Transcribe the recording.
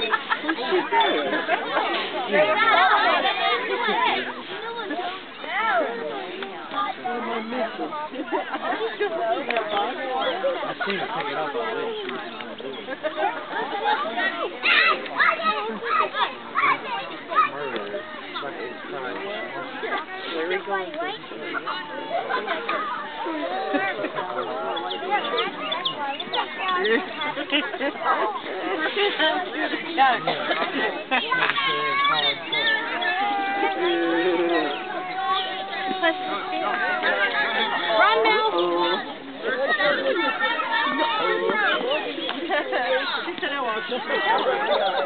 I've seen her pick it up already. Murder. But it's crime. Where are we going to? Run now! She said I want to.